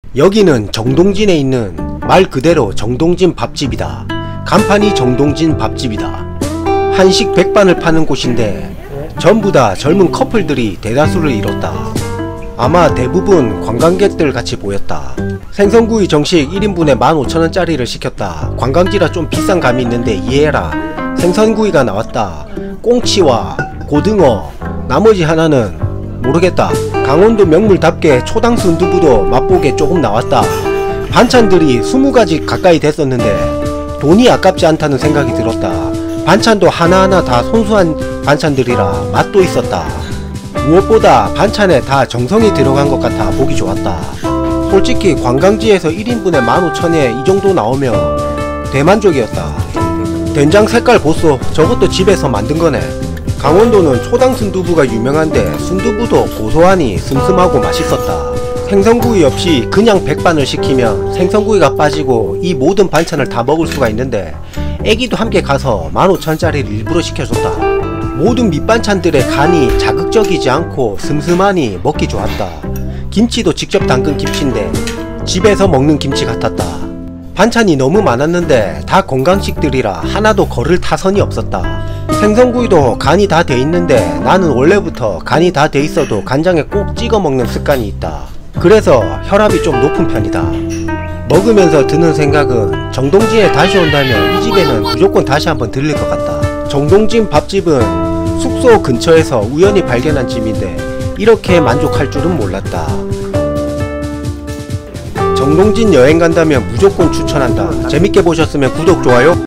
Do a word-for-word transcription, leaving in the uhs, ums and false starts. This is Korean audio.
여기는 정동진에 있는 말 그대로 정동진 밥집이다. 간판이 정동진 밥집이다. 한식 백반을 파는 곳인데 전부 다 젊은 커플들이 대다수를 이뤘다. 아마 대부분 관광객들 같이 보였다. 생선구이 정식 일 인분에 만 오천 원짜리를 시켰다. 관광지라 좀 비싼 감이 있는데 이해해라. 생선구이가 나왔다. 꽁치와 고등어, 나머지 하나는 모르겠다. 강원도 명물답게 초당 순두부도 맛보게 조금 나왔다. 반찬들이 스무 가지 가까이 됐었는데 돈이 아깝지 않다는 생각이 들었다. 반찬도 하나하나 다 손수한 반찬들이라 맛도 있었다. 무엇보다 반찬에 다 정성이 들어간 것 같아 보기 좋았다. 솔직히 관광지에서 일 인분에 만 오천 원에 이 정도 나오면 대만족이었다. 된장 색깔 보소. 저것도 집에서 만든 거네. 강원도는 초당 순두부가 유명한데 순두부도 고소하니 슴슴하고 맛있었다. 생선구이 없이 그냥 백반을 시키면 생선구이가 빠지고 이 모든 반찬을 다 먹을 수가 있는데 애기도 함께 가서 만 오천 원짜리를 일부러 시켜줬다. 모든 밑반찬들의 간이 자극적이지 않고 슴슴하니 먹기 좋았다. 김치도 직접 담근 김치인데 집에서 먹는 김치 같았다. 반찬이 너무 많았는데 다 건강식들이라 하나도 거를 타선이 없었다. 생선구이도 간이 다 돼 있는데 나는 원래부터 간이 다 돼 있어도 간장에 꼭 찍어 먹는 습관이 있다. 그래서 혈압이 좀 높은 편이다. 먹으면서 드는 생각은 정동진에 다시 온다면 이 집에는 무조건 다시 한번 들릴 것 같다. 정동진 밥집은 숙소 근처에서 우연히 발견한 집인데 이렇게 만족할 줄은 몰랐다. 정동진 여행 간다면 무조건 추천한다. 재밌게 보셨으면 구독, 좋아요